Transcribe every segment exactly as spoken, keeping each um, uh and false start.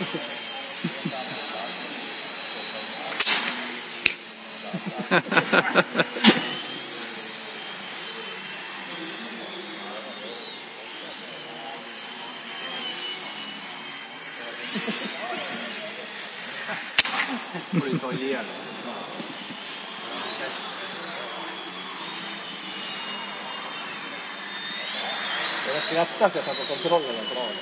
får du ta igen. Jag skrattar så jag tappar kontrollen på dagen.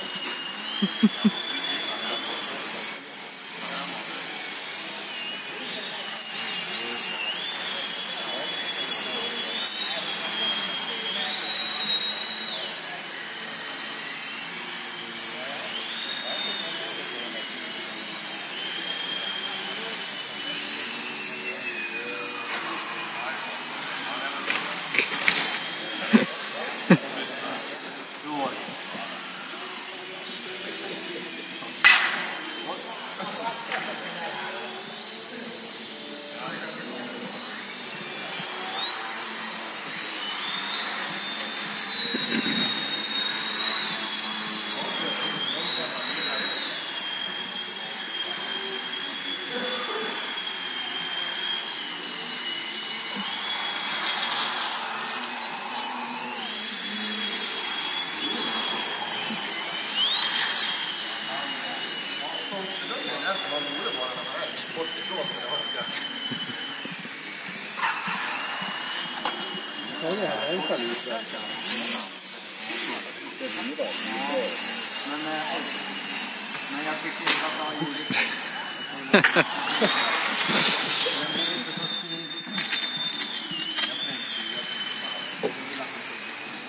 Ja, det är en självutverkan. Det kan ju vara. Men, men jag tycker inte att han gjorde det. Den är inte så smidigt. Jag tänkte ju att jag vill att han ska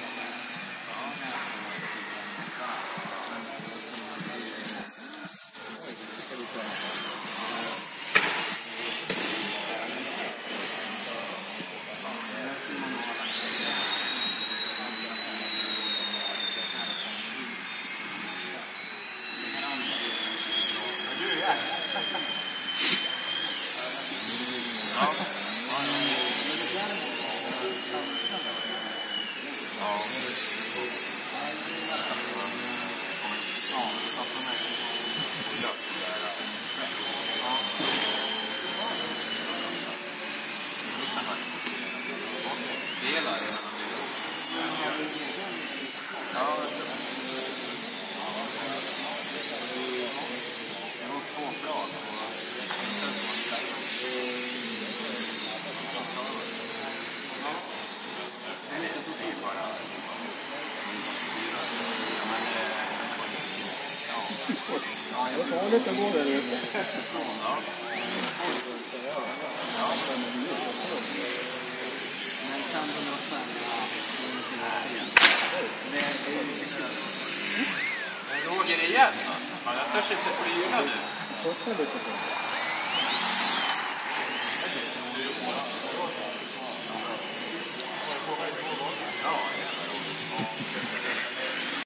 Ja, jag tar lite både där ute. Ja. Men kan du nog spänna Roger igen? Jag törs inte flyga nu. Tjocka lite så.